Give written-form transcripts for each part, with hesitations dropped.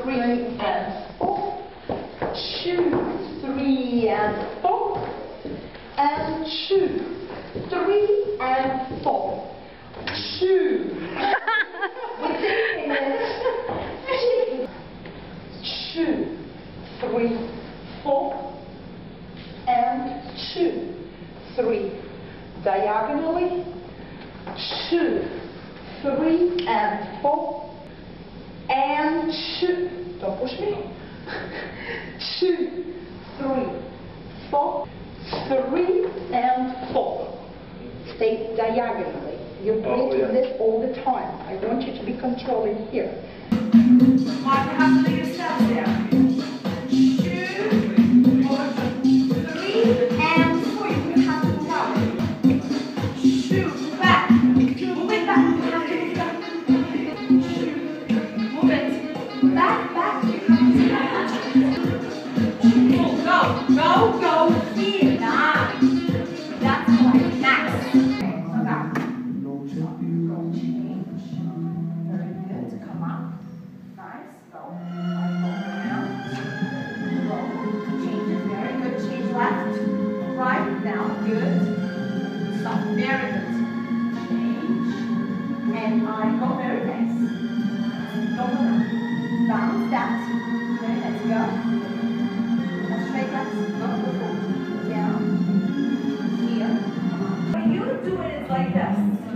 and 4. 2, 3 and 4. And 2, 3 and 4. 2. We're taking it. 2, 3, 4. And 2, 3. Diagonally. 2, 3 and 4. And 2. Don't push me. 2, 3, 4. 3 and 4. Stay diagonally. You're breaking this all the time. I want you to be controlling here. Mark, you have to leave yourself there. 2, 4, 3 and 4. You have to move out. 2, back. Move it back. You have to move back. 2, move it. Back, back. You have to go. Here. Nice. That's right. Nice. Very good. Come up. Nice. Go. Around. Go. Change it. Very good. Change left. Right. Down. Good. Stop. Very good. Change. And I go very nice. Go around. Bounce that. Okay, let's go. Straight left. Go. Down. Here. What you do it like this.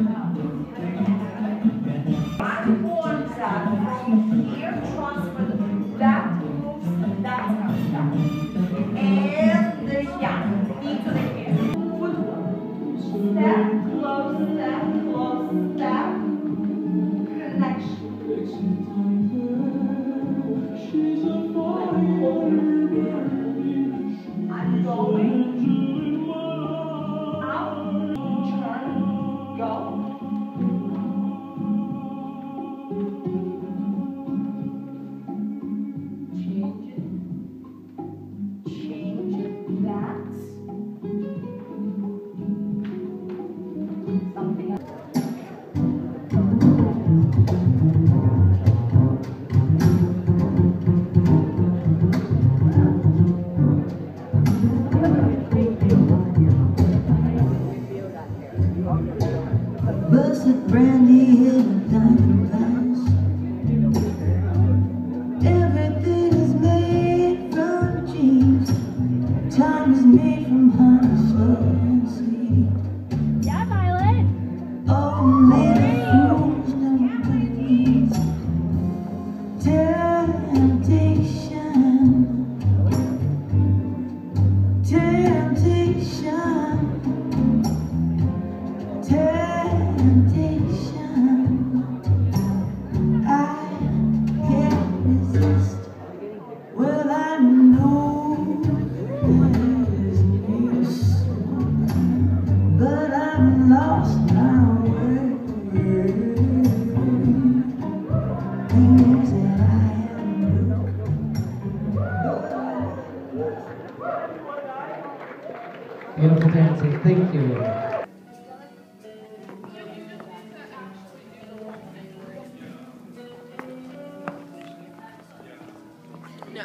I want that from here, transfer that moves, that comes down. And the yeah, into the hair. Footwork. Step, close, step, close, step. Connection. I'm going. Out. Turn. Go. Change that. Something else. Busted brandy in a diamond glass. Everything is made from jeans. Time is made from honey, slow and sweet. Yeah, Violet. Only the fools know what it means. Temptation. Temptation. Temptation. I can't resist. Well, I know there's peace, but I'm lost my way. Things that I am. Beautiful dancing, thank you. No.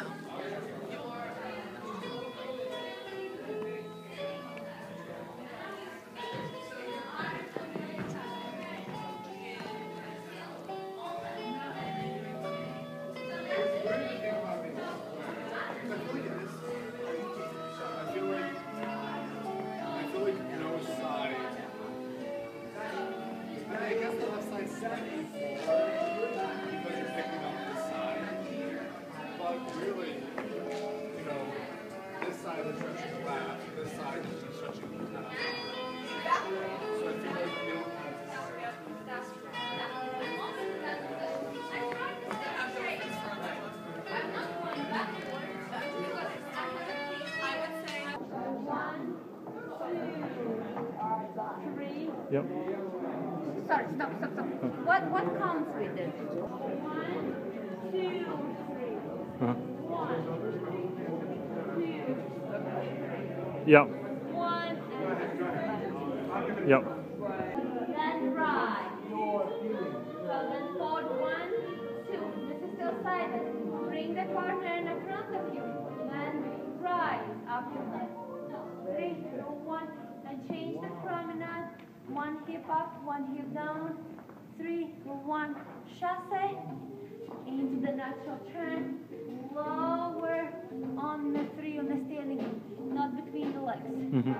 Really, this side is stretching flat, this side is stretching kind of high. So I feel like you don't have Yep. Sorry, stop. What counts with it? 1, 2, 3. Uh-huh. 1, 2. Yep. 1 and Yep. then right. So then forward 1, 2. This is still silent. 3, One hip up, one hip down. 3, 1, chasse. Into the natural trend. Lower on the 3 on the standing, not between the legs.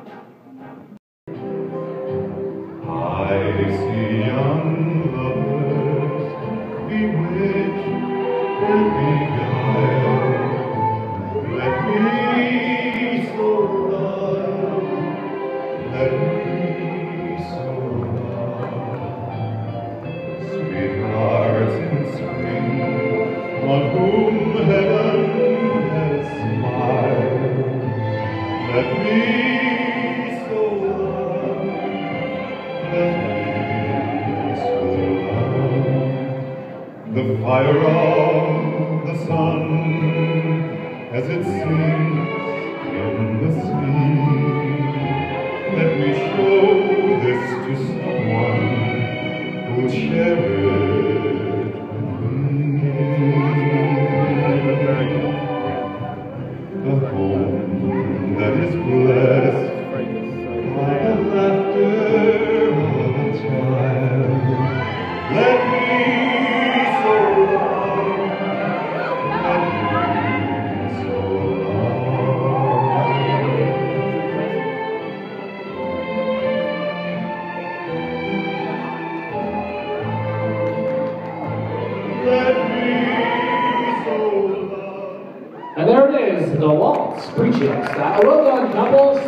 I see young lovers bewitched and beguiled. Let me so love, let me so love. Sweethearts in spring, on whom heaven has smiled. Let me so love, let me so love. The fire of the sun as it sinks in the sea. Let me show this to someone who'll share it with me. The home that is blessed by the laughter of a child. Let me so love, let me so love. Let me so love. And there it is, the waltz preaching style. Well done, couples.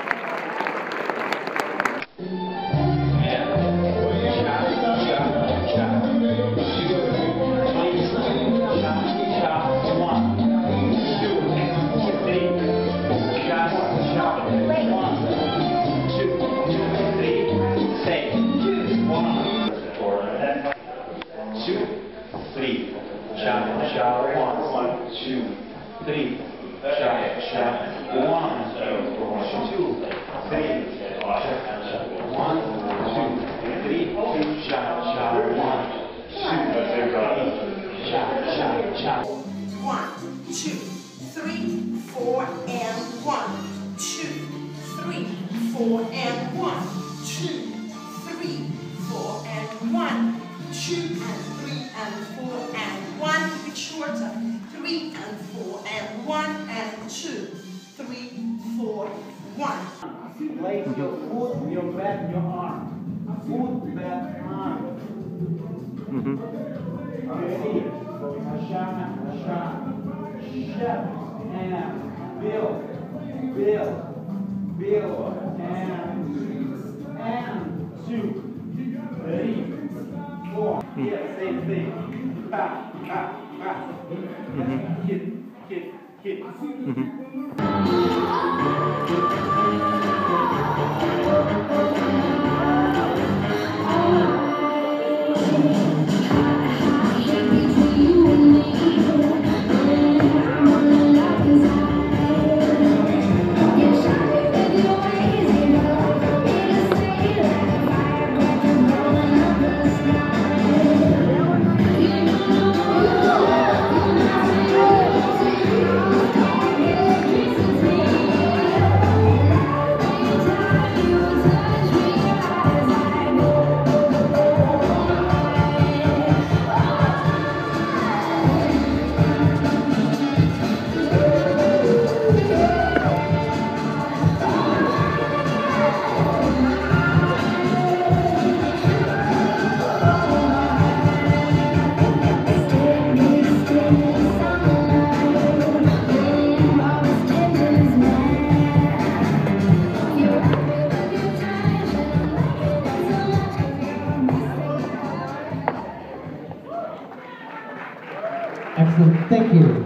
One, two, three, four, and 1, 2, 3, 4, and 1, 2, 3, 4, and 1, 2, and 3, and 4, and 1. Keep it shorter. 3 and 4, and 1, and 2, 3, 4, 1. Place your foot, your back, your arm. Foot, back, arm. Ready? Shot, shut, and build, and 2, 3, 4. Yeah, same thing. Back. Hit. Excellent, thank you.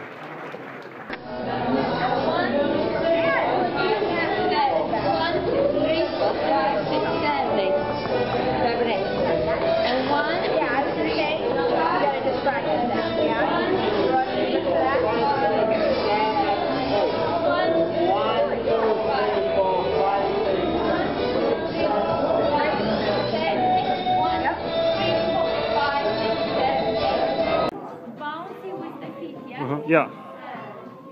Yeah.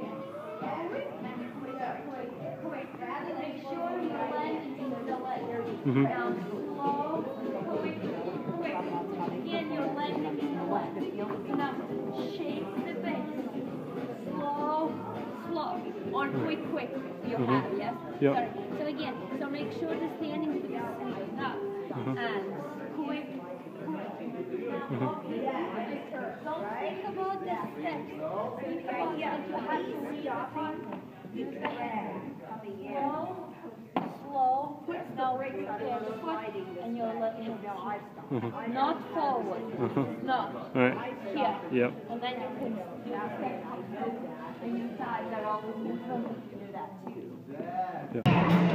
Make sure you blend into the leg. Now slow, quick. Again, you're landing in the left. Now shake the base. Slow, or quick. You have, yes? Yep. Sorry. So again, so make sure the standing is up. And quick. Now, don't think about the steps. Think about that you have to read the part. Use the hand. Slow. Now prepare the foot and you're letting it down. Not forward. No. Right. Here. Yep. And then you can do the step. And your thighs are always in front of you to do that too.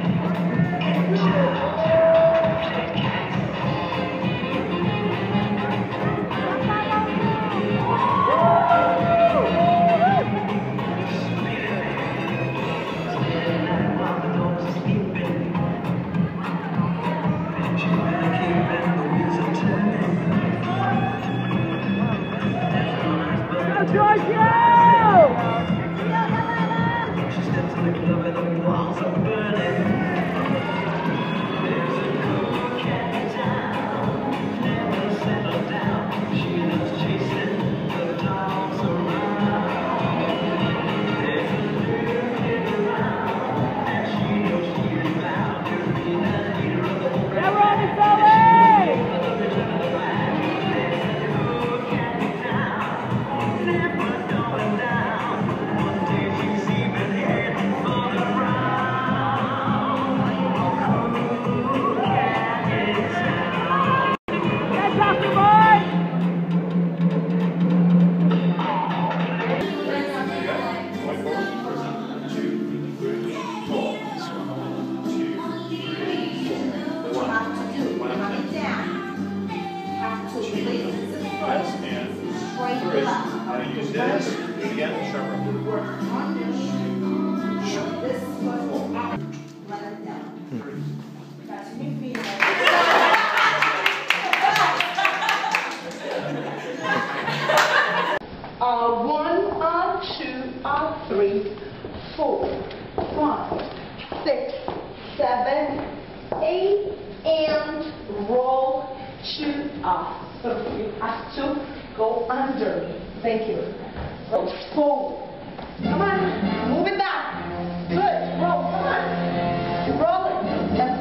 Thank you. Roll forward. Come on, move it back. Good. Roll. Come on. Roll it. That's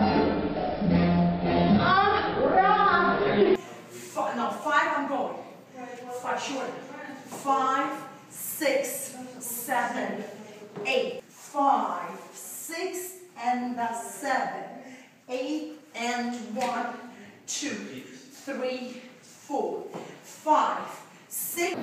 right. No, 5. I'm going. 5 short. 5, 6, 7, 8. 5, 6, and 7. 8 and 1, 2, 3, 4, 5, 6.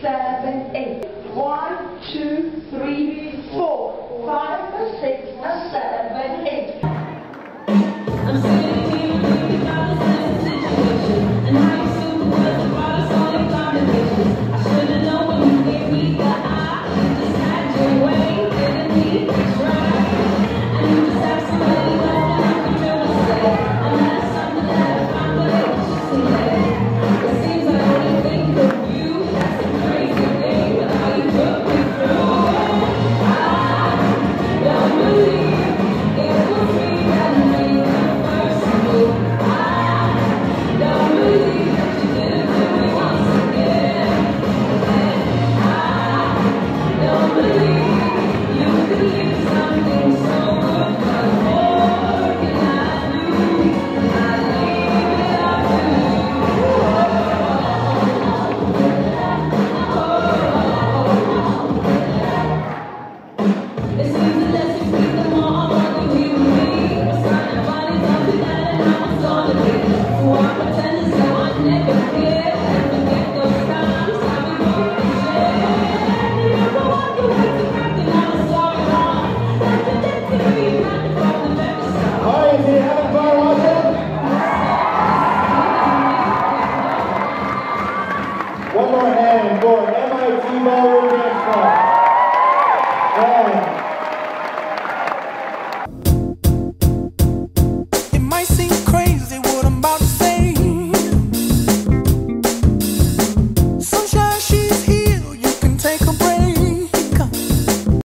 7, 8. 1,